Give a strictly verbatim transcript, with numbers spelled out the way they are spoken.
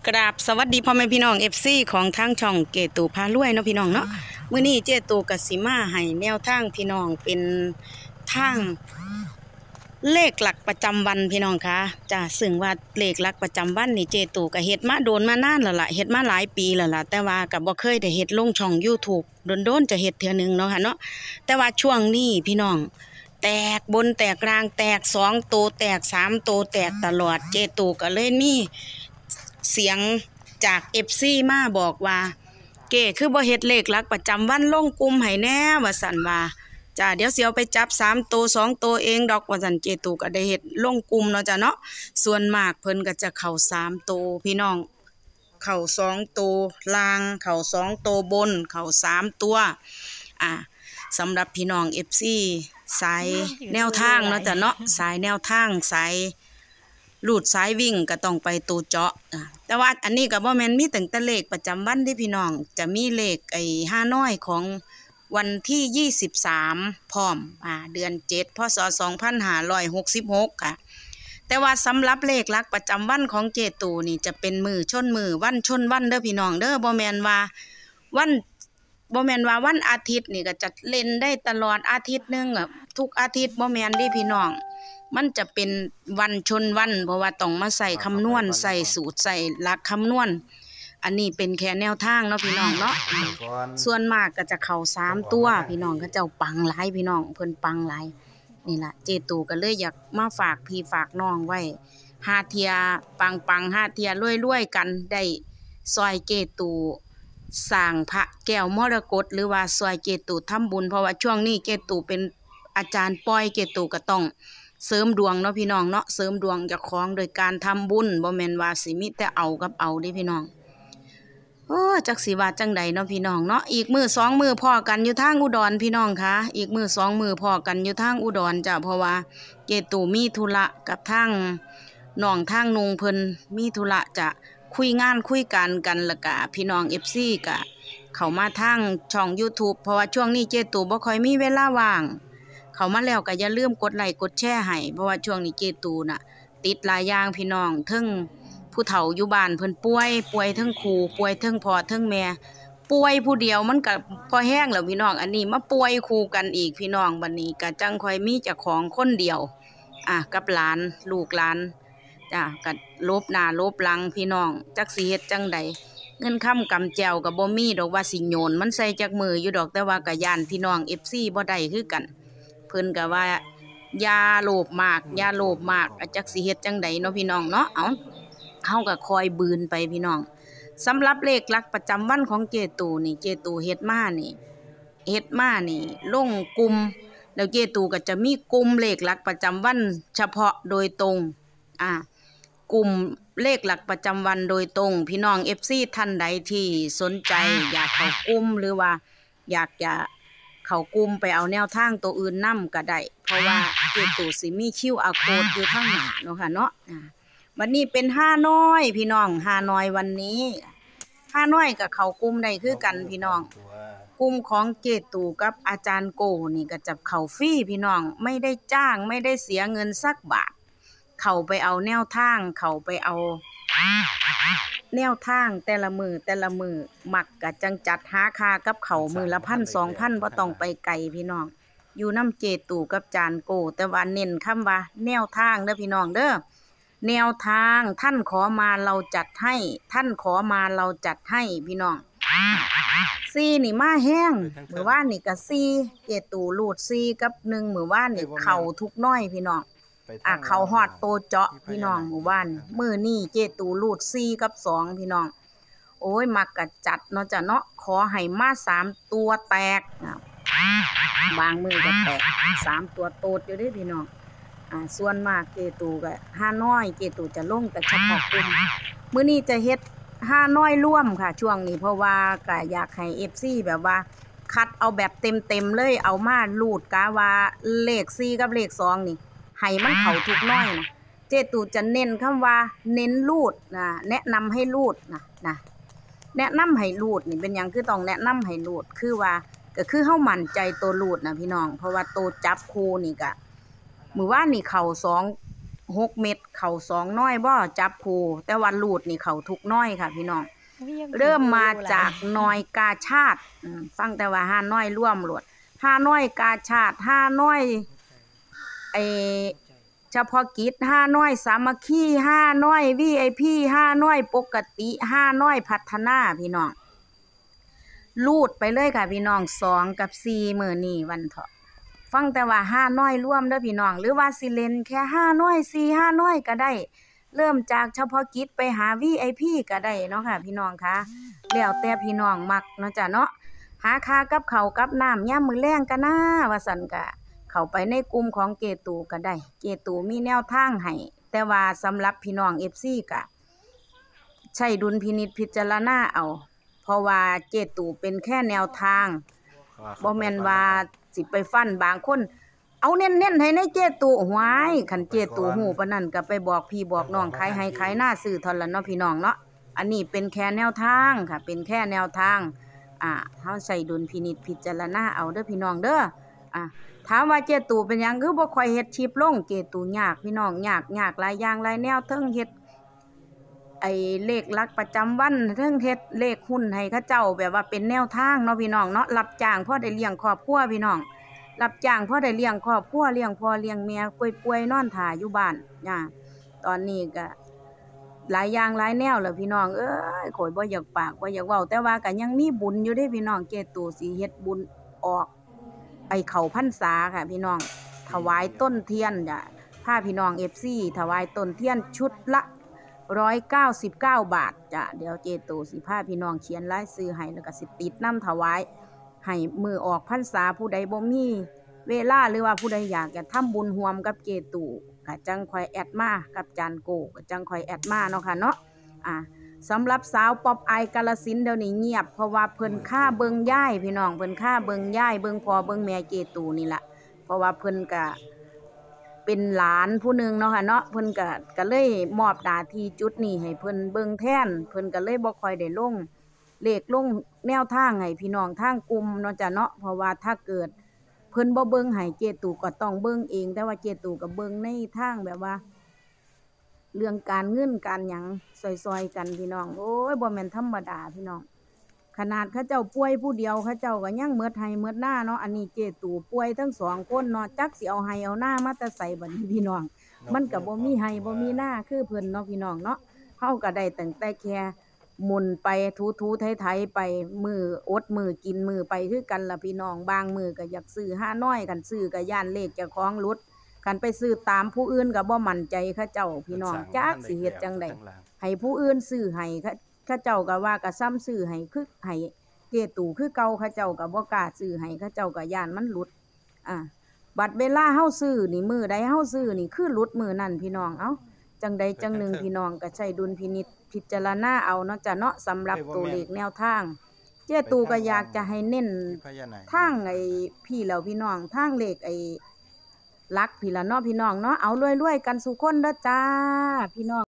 กราบสวัสดีพ่อแม่พี่น้องเอฟซีของทางช่องเกตูพารวยเนาะพี่น้องเนาะมื้อนี้เจตูกสิมาให้แนวทางพี่น้องเป็นทางเลขหลักประจำวันพี่น้องคะจ้าซึ่งว่าเลขหลักประจำวันนี่เจตูก็เฮ็ดมาโดนมานานแล้วล่ะเฮ็ดมาหลายปีแล้วล่ะแต่ว่าก็บ่เคยได้เฮ็ดลงช่อง YouTube โดนๆจะเฮ็ดเทื่อนึงเนาะค่ะเนาะแต่ว่าช่วงนี้พี่น้องแตกบนแตกกลางแตกสองโตแตกสามโตแตกตลอดเจตูก็เลยมีเสียงจาก เอฟ ซี มาบอกว่าเก๋คือบ่เฮ็ดเลขหลักประจำวันลงกลุ่มให้แน่ว่าซั่นว่าจ้าเดี๋ยวสิเอาไปจับสามโตสองโตเองดอกว่าซั่นเจตูก็ได้เฮ็ดลงกลุ่มเนาะจ้ะเนาะส่วนมากเพิ่นก็จะเข้าสามโตพี่น้องเข้าสองโตล่างเข้าสองโตบนเข้าสามตัวอ่าสำหรับพี่น้อง เอฟ ซี สายแนวทางเนาะจ้ะเนาะสายแนวทางสายลูดสายวิ่งก็ต้องไปตัวเจาะแต่ว่าอันนี้ก็บ่แม่นมีตั้งแต่เลขประจำวันที่พี่น้องจะมีเลขไอ้ห้าน้อยของวันที่ยี่สิบสามพร้อมอ่าเดือนเจ็ดพศสองพันห้าร้อยหกสิบหกค่ะแต่ว่าสำหรับเลขหลักประจำวันของเจตูนี่จะเป็นมือชนมือวันชนวันเด้อพี่น้องเด้อบ่แม่นว่าวันบ่แม่นว่าวันอาทิตย์นี่ก็จะเล่นได้ตลอดอาทิตย์นึงอ่ะทุกอาทิตย์บ่แม่นเด้พี่น้องมันจะเป็นวันชนวันเพราะว่าต้องมาใส่คำนวณใส่สูตรใส่หลักคำนวณอันนี้เป็นแค่แนวทางเนาะพี่น้องเนาะส่วนมากก็จะเข้าสามตัวพี่น้องก็เจ้าปังหลายพี่น้องเพิ่นปังหลายนี่ล่ะเจตูก็เลยอยากมาฝากพี่ฝากน้องไว้หาเทียปังปังหาเทียรวยๆกันได้ซอยเจตูสร้างพระแก้วมรกตหรือว่าซอยเจตูทำบุญเพราะว่าช่วงนี้เจตูเป็นอาจารย์ป้อยเจตูก็ต้องเสริมดวงเนาะพี่น้องเนาะเสริมดวงเจ้าของโดยการทำบุญบ่แม่นว่าสิมีแต่เอากับเอาเด้พี่น้องโอ้จักสิว่าจังใดเนาะพี่น้องเนาะอีกมื้อสองมื้อพอกันอยู่ทางอุดรพี่น้องคะอีกมื้อสองมื้อพอกันอยู่ทางอุดรจ้ะเพราะว่าเจตูมีธุระกับทางน้องทางนุงเพิ่นมีธุระจะคุยงานคุยกันกันแล้วก็พี่น้อง เอฟ ซี ก็เข้ามาทางช่อง YouTube เพราะว่าช่วงนี้เจตูบ่ค่อยมีเวลาว่างเขามาแล้วก็อย่าลืมกดไลค์กดแชร์ให้เพราะว่าช่วงนี้เจตูน่ะติดหลายอย่างพี่น้องเทิงผู้เฒ่าอยู่บ้านเพิ่นป่วยป่วยเทิงครูป่วยเทิงพ่อเทิงแม่ป่วยผู้เดียวมันก็พอแห้งแล้วพี่น้องอันนี้มาป่วยคู่กันอีกพี่น้องบัดนี้ก็จังค่อยมีเจ้าของคนเดียวอ่ะกับหลานลูกหลานจ้ะก็ลบหน้าลบหลังพี่น้องจักสิเฮ็ดจังใดเงินค้ำกำแจวก็บ่มีดอกว่าสิโยนมันใส่จักมืออยู่ดอกแต่ว่าก็ย่านพี่น้อง เอฟ ซี บ่ได้คือกันเพิ่นก็ว่าอย่าโลภมากอย่าโลภมากจักสิเฮ็ดจังใดเนาะพี่น้องเนาะเอ้าเฮาก็คอยบืนไปพี่น้องสำหรับเลขหลักประจำวันของเจตูนี่เจตูเฮ็ดมานี่เฮ็ดมานี่ลงกลุ่มแล้วเจตูก็จะมีกลุ่มเลขหลักประจำวันเฉพาะโดยตรงอ่ากลุ่มเลขหลักประจำวันโดยตรงพี่น้อง เอฟ ซี ท่านใดที่สนใจอยากเข้ากลุ่มหรือว่าอยากจะเข้ากลุ่มไปเอาแนวทางตัวอื่นนำก็ได้เพราะว่าเจตูสิมีคิว อาร์ Code อยู่ข้างหน้าเนาะค่ะเนาะอ่าวันนี้เป็นห้าน้อยพี่น้องห้าน้อยวันนี้ห้าน้อยก็เข้ากลุ่มได้คือกันพี่น้องกลุ่มของเจตูกับอาจารย์โกนี่ก็จะเข้าฟรีพี่น้องไม่ได้จ้างไม่ได้เสียเงินสักบาทเข้าไปเอาแนวทางเข้าไปเอาแนวทางแต่ละมือแต่ละมือมักกะจังจัดหาค่ากับเขามือละพันสองพันบ่ต้องไปไกลพี่น้องอยู่น้ำเจตูกับจานโกแต่ว่าเน้นคำว่าแนวทางเด้อพี่น้องเด้อแนวทางท่านขอมาเราจัดให้ท่านขอมาเราจัดให้พี่น้องซีนี่มาแห้งมื้อวานนี่ก็ซีเจตูรูดซีกับหนึ่งมื้อวานนี่เข้าทุกน้อยพี่น้องอ่ะเขาฮอดโตเจาะพี่น้องหมู่บ้านมื้อนี้เจตูรูดสี่กับสองพี่น้องโอ้ยมักกะจัดเนาะจ้ะเนาะขอให้มาสามตัวแตกบางมื้อก็แตกสามตัวโตดอยู่เด้พี่น้องอ่าส่วนมากเจตูก็ห้าน้อยเจตูจะลงแต่เฉพาะกลุ่มมื้อนี้จะเฮ็ดห้าน้อยร่วมค่ะช่วงนี้เพราะว่าก็อยากให้ เอฟ ซี แบบว่าคัดเอาแบบเต็มๆเลยเอามารูดกะว่าเลขสี่กับเลขสองนี่ให้มันเข้าทุกน้อยนะเจตูจะเน้นคำว่าเน้นรูดนะแนะนำให้รูดนะนะแนะนำให้รูดนี่เป็นหยังคือต้องแนะนำให้รูดคือว่าก็คือเฮามั่นใจตัวรูดนะพี่น้องเพราะว่าตัวจับคู่นี่ก็มื้อวานนี่เข้าสองหกเม็ดเข่าสองน้อยบ่จับคู่แต่ว่าลูดนี่เข่าทุกน้อยค่ะพี่น้องเริ่มมาจากน้อยกาชาติฟังแต่ว่าห้าน้อยร่วมโลดห้าน้อยกาชาติห้าน้อยไอเฉพาะกิจห้าน้อยสามัคคีห้าน้อย วี ไอ พี ห้าน้อยปกติห้าน้อยพัฒนาพี่น้องลูดไปเลยค่ะพี่น้องสองกับสี่มื้อนี้วันเถาะฟังแต่ว่าห้าน้อยร่วมเด้อพี่น้องหรือว่าสิเล่นแค่ห้าน้อยสี่ ห้าน้อยก็ได้เริ่มจากเฉพาะกิจไปหา วี ไอ พี ก็ได้เนาะค่ะพี่น้องค่ะแล้วแต่พี่น้องมักเนาะจ้ะเนาะหาค่ากับข้าวกับน้ำยามมื้อแลงกันนะว่าซั่นก็เข้าไปในกลุ่มของเกตูก็ได้เกตูมีแนวทางให้แต่ว่าสำหรับพี่น้อง เอฟ ซี ก็ใช้ดุลพินิจพิจารณาเอาเพราะว่าเจตูเป็นแค่แนวทางบ่แม่นว่าสิไปฟันบางคนเอาเน้นๆให้ในเจตูหวายคันเจตูฮู้ปานนั้นก็ไปบอกพี่บอกน้องขายให้ขายหน้าซื้อเท่านั้นเนาะพี่น้องเนาะอันนี้เป็นแค่แนวทางค่ะเป็นแค่แนวทางอ่าเฮาใช้ดุลพินิจพิจารณาเอาเด้อพี่น้องเด้ออ่าถามว่าเจตูเป็นหยังคือบ่ค่อยเฮ็ดคลิปลงเจตูยากพี่น้องยากยากหลายอย่างหลายแนวเทิงเฮ็ดไอ้เลขหลักประจำวันเทิงเฮ็ดเลขหุ้นให้เขาเจ้าแบบว่าเป็นแนวทางเนาะพี่น้องเนาะรับจ้างพอได้เลี้ยงครอบครัวพี่น้องรับจ้างพอได้เลี้ยงครอบครัวเลี้ยงพ่อเลี้ยงแม่ป่วยๆนอนท่าอยู่บ้านจ้าตอนนี้ก็หลายอย่างหลายแนวแล้วพี่น้องเอ้ยข่อยบ่อยากปากบ่อยากเว้าแต่ว่าก็ยังมีบุญอยู่เด้พี่น้องเจตูสิเฮ็ดบุญออกไอ้เข้าพรรษาค่ะพี่น้องถวายต้นเทียนจ้ะพาพี่น้อง เอฟ ซี ถวายต้นเทียนชุดละหนึ่งร้อยเก้าสิบเก้าบาทจ้ะเดี๋ยวเจตูสิพาพี่น้องเขียนรายชื่อให้แล้วก็สิติดนำถวายให้มือออกพรรษาผู้ใดบ่มีเวลาหรือว่าผู้ใดอยากจะทำบุญร่วมกับเจตูก็จังค่อยแอดมากับจานโกก็จังค่อยแอดมาเนาะค่ะเนาะอ่าสำหรับสาวป๊อปอายกาฬสินธุ์เดี๋ยวนี้เงียบเพราะว่าเพิ่นค่าเบิ่งยายพี่น้องเพิ่นค่าเบิ่งยายเบิ่งพ่อเบิ่งแม่เจตูนี่ล่ะเพราะว่าเพิ่นก็เป็นหลานผู้หนึ่งเนาะค่ะเนาะเพิ่นก็ก็เลยมอบหน้าที่จุดนี้ให้เพิ่นเบิ่งแทนเพิ่นก็เลยบ่ค่อยได้ลงเลขลงแนวทางให้พี่น้องทางกลุ่มเนาะจ้ะเนาะเพราะว่าถ้าเกิดเพิ่นบ่เบิ่งให้เจตูก็ต้องเบิ่งเองแต่ว่าเจตูก็เบิ่งในทางแบบว่าเรื่องการเงินการหยังซอยๆกันพี่น้องโอ้ยบ่แม่นธรรมดาพี่น้องขนาดเขาเจ้าป่วยผู้เดียวเขาเจ้าก็ยังหมดให้หมดหน้าเนาะอันนี้เจตูป่วยทั้งสองคนเนาะจักสิเอาให้เอาหน้ามาแต่ใส่บัดนี้พี่น้องมันก็บ่มีให้บ่มีหน้าคือเพิ่นเนาะพี่น้องเนาะเฮาก็ได้ตั้งแต่แค่หมุนไปทูๆไถๆไปมืออดมือกินมือไปคือกันล่ะพี่น้องบางมือก็อยากซื้อห้าน้อยกันซื้อก็ย่านเลขเจ้าของหลุดคันไปซื้อตามผู้อื่นก็บ่มั่นใจเขาเจ้าพี่น้องจักสิเฮ็ดจังได๋ให้ผู้อื่นซื้อให้เขาเจ้าก็ว่าก็ซ้ำซื้อให้คือให้เจตูคือเก่าเขาเจ้าก็บ่กล้าซื้อให้เขาเจ้าก็ย่านมันหลุดอ่าบัดเวลาเฮาซื้อนี่มื้อใดเฮาซื้อนี่คือหลุดมื้อนั้นพี่น้องเอ้าจังใดจังหนึ่งพี่น้องก็ใช้ดุลพินิจพิจารณาเอาเนาะจ้ะเนาะสำหรับตัวเลขแนวทางเจตูก็อยากจะให้เน้นทางไอ้พี่แล้วพี่น้องทางเลขไอ้หลักพี่ละเนาะพี่น้องเนาะเอารวยๆกันสุคนเด้อจ้าพี่น้อง